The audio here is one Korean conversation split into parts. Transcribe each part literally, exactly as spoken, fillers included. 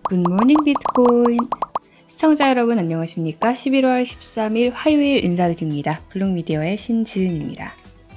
굿모닝 비트코인 시청자 여러분 안녕하십니까? 십일월 십삼일 화요일 인사드립니다. 블록미디어의 신지은입니다.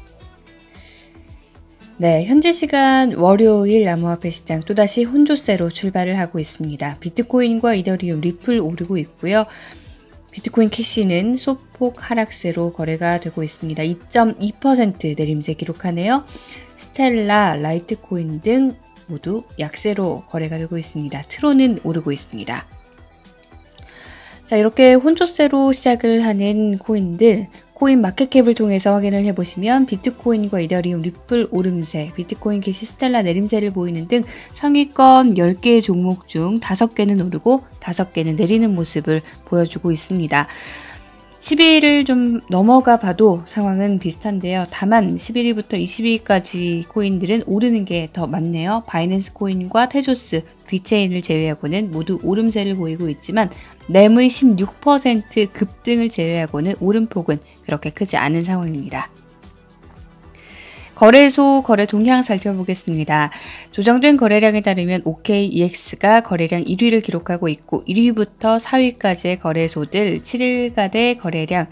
네, 현지 시간 월요일 암호화폐 시장 또다시 혼조세로 출발을 하고 있습니다. 비트코인과 이더리움, 리플 오르고 있고요. 비트코인 캐시는 소폭 하락세로 거래가 되고 있습니다. 이 점 이 퍼센트 내림세 기록하네요. 스텔라, 라이트코인 등 모두 약세로 거래가 되고 있습니다. 트론은 오르고 있습니다. 자, 이렇게 혼조세로 시작을 하는 코인들, 코인 마켓캡을 통해서 확인을 해보시면 비트코인과 이더리움, 리플 오름세, 비트코인 캐시, 스텔라 내림세를 보이는 등 상위권 열 개의 종목 중 다섯 개는 오르고 다섯 개는 내리는 모습을 보여주고 있습니다. 십이 일을 좀 넘어가 봐도 상황은 비슷한데요. 다만 십일 일부터 이십 일까지 코인들은 오르는 게 더 많네요. 바이낸스 코인과 테조스, 비체인을 제외하고는 모두 오름세를 보이고 있지만 램의 십육 퍼센트 급등을 제외하고는 오름폭은 그렇게 크지 않은 상황입니다. 거래소 거래 동향 살펴보겠습니다. 조정된 거래량에 따르면 오케이이엑스가 거래량 일 위를 기록하고 있고 일 위부터 사 위까지의 거래소들 칠 일간의 거래량은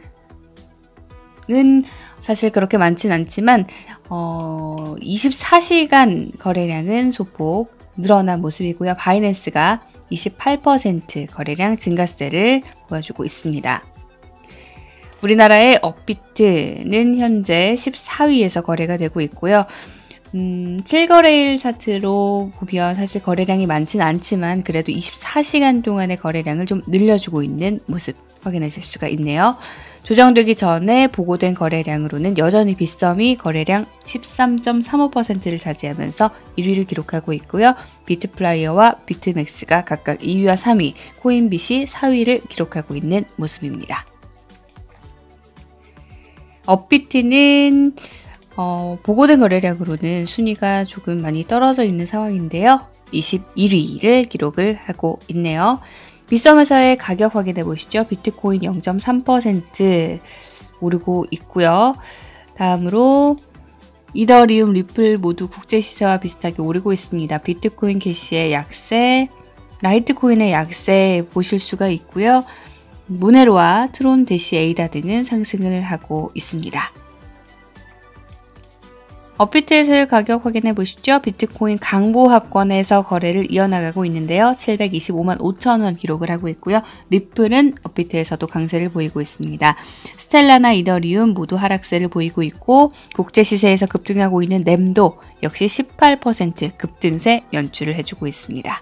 사실 그렇게 많진 않지만 어, 이십사 시간 거래량은 소폭 늘어난 모습이고요. 바이낸스가 이십팔 퍼센트 거래량 증가세를 보여주고 있습니다. 우리나라의 업비트는 현재 십사 위에서 거래가 되고 있고요. 음, 칠 거래일 차트로 보면 사실 거래량이 많진 않지만 그래도 이십사 시간 동안의 거래량을 좀 늘려주고 있는 모습 확인하실 수가 있네요. 조정되기 전에 보고된 거래량으로는 여전히 빗썸이 거래량 십삼 점 삼오 퍼센트를 차지하면서 일 위를 기록하고 있고요. 비트플라이어와 비트맥스가 각각 이 위와 삼 위, 코인빗이 사 위를 기록하고 있는 모습입니다. 업비트는 어, 보고된 거래량으로는 순위가 조금 많이 떨어져 있는 상황인데요. 이십일 위를 기록을 하고 있네요. 빗썸에서의 가격 확인해 보시죠. 비트코인 영 점 삼 퍼센트 오르고 있고요. 다음으로 이더리움, 리플 모두 국제 시세와 비슷하게 오르고 있습니다. 비트코인 캐시의 약세, 라이트코인의 약세 보실 수가 있고요. 모네로와 트론, 대시, 에이다 등은 상승을 하고 있습니다. 업비트에서의 가격 확인해 보시죠. 비트코인 강보합권에서 거래를 이어나가고 있는데요. 칠백이십오만 오천 원 기록을 하고 있고요. 리플은 업비트에서도 강세를 보이고 있습니다. 스텔라나 이더리움 모두 하락세를 보이고 있고 국제 시세에서 급등하고 있는 램도 역시 십팔 퍼센트 급등세 연출을 해주고 있습니다.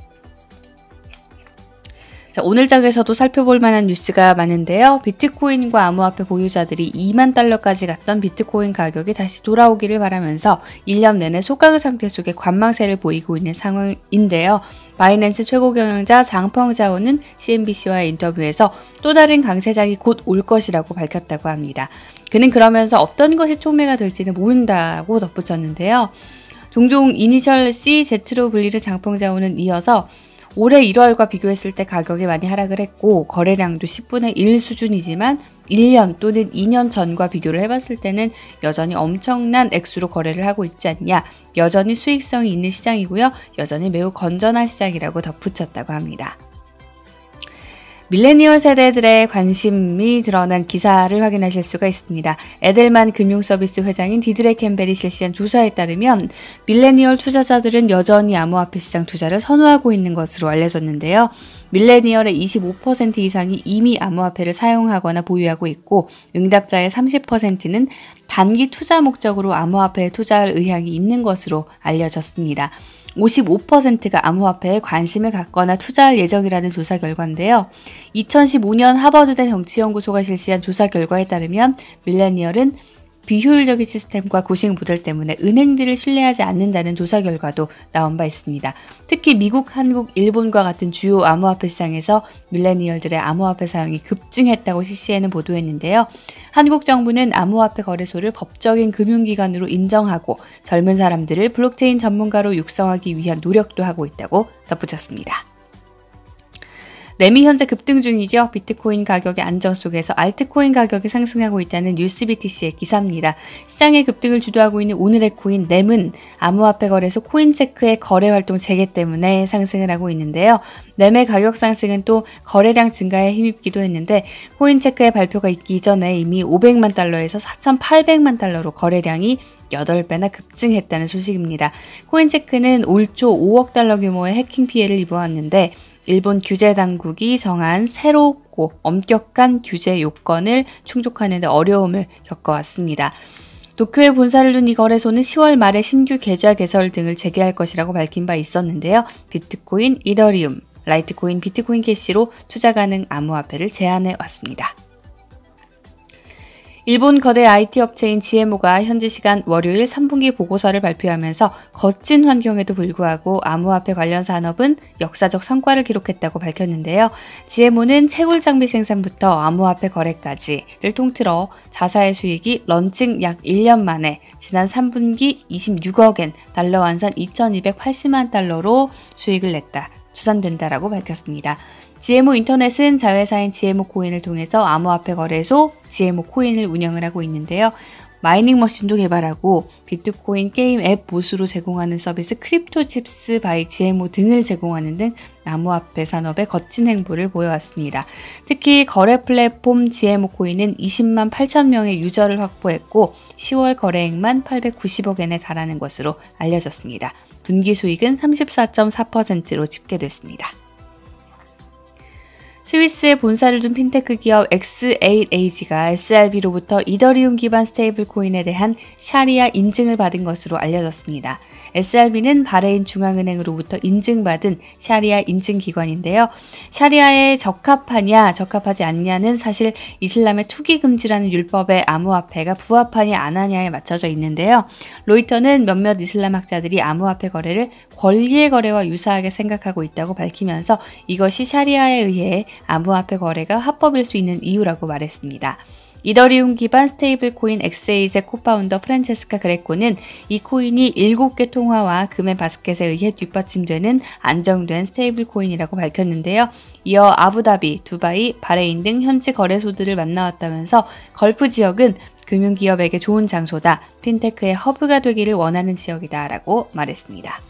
자, 오늘 장에서도 살펴볼 만한 뉴스가 많은데요. 비트코인과 암호화폐 보유자들이 이만 달러까지 갔던 비트코인 가격이 다시 돌아오기를 바라면서 일 년 내내 소강 상태 속에 관망세를 보이고 있는 상황인데요. 바이낸스 최고 경영자 장펑자오는 씨엔비씨와의 인터뷰에서 또 다른 강세장이 곧 올 것이라고 밝혔다고 합니다. 그는 그러면서 어떤 것이 촉매가 될지는 모른다고 덧붙였는데요. 종종 이니셜 씨, Z로 불리는 장펑자오는 이어서 올해 일월과 비교했을 때 가격이 많이 하락을 했고 거래량도 십분의 일 수준이지만 일 년 또는 이 년 전과 비교를 해봤을 때는 여전히 엄청난 액수로 거래를 하고 있지 않냐, 여전히 수익성이 있는 시장이고요. 여전히 매우 건전한 시장이라고 덧붙였다고 합니다. 밀레니얼 세대들의 관심이 드러난 기사를 확인하실 수가 있습니다. 에델만 금융서비스 회장인 디드레 캠벨이 실시한 조사에 따르면 밀레니얼 투자자들은 여전히 암호화폐 시장 투자를 선호하고 있는 것으로 알려졌는데요. 밀레니얼의 이십오 퍼센트 이상이 이미 암호화폐를 사용하거나 보유하고 있고 응답자의 삼십 퍼센트는 단기 투자 목적으로 암호화폐에 투자할 의향이 있는 것으로 알려졌습니다. 오십오 퍼센트가 암호화폐에 관심을 갖거나 투자할 예정이라는 조사 결과인데요. 이천십오 년 하버드대 정치연구소가 실시한 조사 결과에 따르면 밀레니얼은 비효율적인 시스템과 구식 모델 때문에 은행들을 신뢰하지 않는다는 조사 결과도 나온 바 있습니다. 특히 미국, 한국, 일본과 같은 주요 암호화폐 시장에서 밀레니얼들의 암호화폐 사용이 급증했다고 씨씨엔은 보도했는데요. 한국 정부는 암호화폐 거래소를 법적인 금융기관으로 인정하고 젊은 사람들을 블록체인 전문가로 육성하기 위한 노력도 하고 있다고 덧붙였습니다. 램이 현재 급등 중이죠. 비트코인 가격의 안정 속에서 알트코인 가격이 상승하고 있다는 뉴스비티씨의 기사입니다. 시장의 급등을 주도하고 있는 오늘의 코인 램은 암호화폐 거래소 코인체크의 거래 활동 재개 때문에 상승을 하고 있는데요. 램의 가격 상승은 또 거래량 증가에 힘입기도 했는데 코인체크의 발표가 있기 이전에 이미 오백만 달러에서 사천팔백만 달러로 거래량이 여덟 배나 급증했다는 소식입니다. 코인체크는 올 초 오억 달러 규모의 해킹 피해를 입어왔는데 일본 규제 당국이 정한 새롭고 엄격한 규제 요건을 충족하는 데 어려움을 겪어왔습니다. 도쿄에 본사를 둔 이 거래소는 시월 말에 신규 계좌 개설 등을 재개할 것이라고 밝힌 바 있었는데요. 비트코인, 이더리움, 라이트코인, 비트코인 캐시로 투자 가능 암호화폐를 제안해 왔습니다. 일본 거대 아이티 업체인 지엠오가 현지 시간 월요일 삼 분기 보고서를 발표하면서 거친 환경에도 불구하고 암호화폐 관련 산업은 역사적 성과를 기록했다고 밝혔는데요. 지엠오는 채굴 장비 생산부터 암호화폐 거래까지를 통틀어 자사의 수익이 런칭 약 일 년 만에 지난 삼 분기 이십육억 엔, 달러 환산 이천이백팔십만 달러로 수익을 냈다. 추산된다라고 밝혔습니다. 지엠오 인터넷은 자회사인 지엠오 코인을 통해서 암호화폐 거래소 지엠오 코인을 운영을 하고 있는데요. 마이닝 머신도 개발하고 비트코인 게임 앱 보수로 제공하는 서비스 크립토칩스 바이 지엠오 등을 제공하는 등 암호화폐 산업의 거친 행보를 보여왔습니다. 특히 거래 플랫폼 지엠오 코인은 이십만 팔천 명의 유저를 확보했고 시월 거래액만 팔백구십억 엔에 달하는 것으로 알려졌습니다. 분기 수익은 삼십사 점 사 퍼센트로 집계됐습니다. 스위스에 본사를 둔 핀테크 기업 엑스 에잇 에이지가 에스알비로부터 이더리움 기반 스테이블 코인에 대한 샤리아 인증을 받은 것으로 알려졌습니다. 에스알비는 바레인 중앙은행으로부터 인증받은 샤리아 인증기관인데요. 샤리아에 적합하냐 적합하지 않냐는 사실 이슬람의 투기 금지라는 율법에 암호화폐가 부합하냐 안 하냐에 맞춰져 있는데요. 로이터는 몇몇 이슬람 학자들이 암호화폐 거래를 권리의 거래와 유사하게 생각하고 있다고 밝히면서 이것이 샤리아에 의해 암호화폐 거래가 합법일 수 있는 이유라고 말했습니다. 이더리움 기반 스테이블 코인 엑스에잇의 코파운더 프란체스카 그레코는 이 코인이 일곱 개 통화와 금의 바스켓에 의해 뒷받침되는 안정된 스테이블 코인이라고 밝혔는데요. 이어 아부다비, 두바이, 바레인 등 현지 거래소들을 만나왔다면서 걸프 지역은 금융기업에게 좋은 장소다, 핀테크의 허브가 되기를 원하는 지역이다 라고 말했습니다.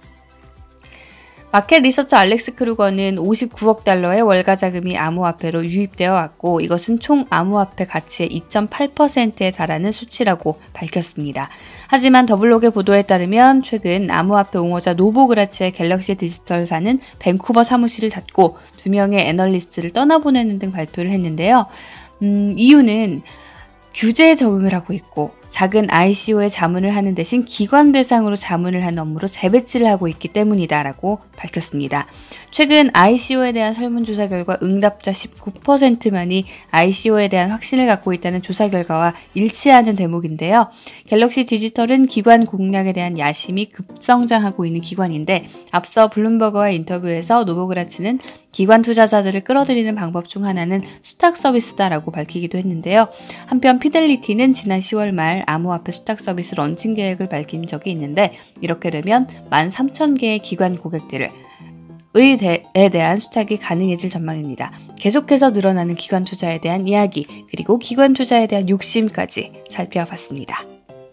마켓 리서처 알렉스 크루거는 오십구억 달러의 월가 자금이 암호화폐로 유입되어 왔고 이것은 총 암호화폐 가치의 이 점 팔 퍼센트에 달하는 수치라고 밝혔습니다. 하지만 더블록의 보도에 따르면 최근 암호화폐 옹호자 노보그라치의 갤럭시 디지털사는 밴쿠버 사무실을 닫고 두 명의 애널리스트를 떠나보내는 등 발표를 했는데요. 음, 이유는 규제에 적응을 하고 있고 작은 아이씨오에 자문을 하는 대신 기관 대상으로 자문을 하는 업무로 재배치를 하고 있기 때문이다 라고 밝혔습니다. 최근 아이씨오에 대한 설문조사 결과 응답자 십구 퍼센트만이 아이씨오에 대한 확신을 갖고 있다는 조사 결과와 일치하는 대목인데요. 갤럭시 디지털은 기관 공략에 대한 야심이 급성장하고 있는 기관인데 앞서 블룸버그와 인터뷰에서 노보그라치는 기관 투자자들을 끌어들이는 방법 중 하나는 수탁 서비스다라고 밝히기도 했는데요. 한편 피델리티는 지난 시월 말 암호화폐 수탁 서비스 런칭 계획을 밝힌 적이 있는데 이렇게 되면 만 삼천 개의 기관 고객들을 에 대한 수탁이 가능해질 전망입니다. 계속해서 늘어나는 기관 투자에 대한 이야기 그리고 기관 투자에 대한 욕심까지 살펴봤습니다.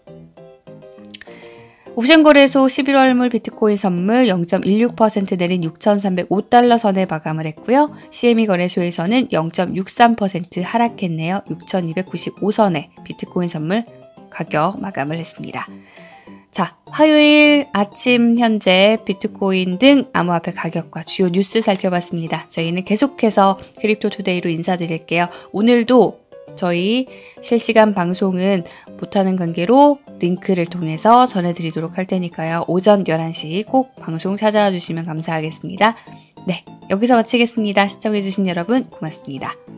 옵션거래소 십일월물 비트코인 선물 영 점 일육 퍼센트 내린 육천삼백오 달러 선에 마감을 했고요. 씨엠이 거래소에서는 영 점 육삼 퍼센트 하락했네요. 육천이백구십오 선에 비트코인 선물 가격 마감을 했습니다. 자, 화요일 아침 현재 비트코인 등 암호화폐 가격과 주요 뉴스 살펴봤습니다. 저희는 계속해서 크립토투데이로 인사드릴게요. 오늘도 저희 실시간 방송은 못하는 관계로 링크를 통해서 전해드리도록 할 테니까요. 오전 열한 시 꼭 방송 찾아와 주시면 감사하겠습니다. 네, 여기서 마치겠습니다. 시청해주신 여러분 고맙습니다.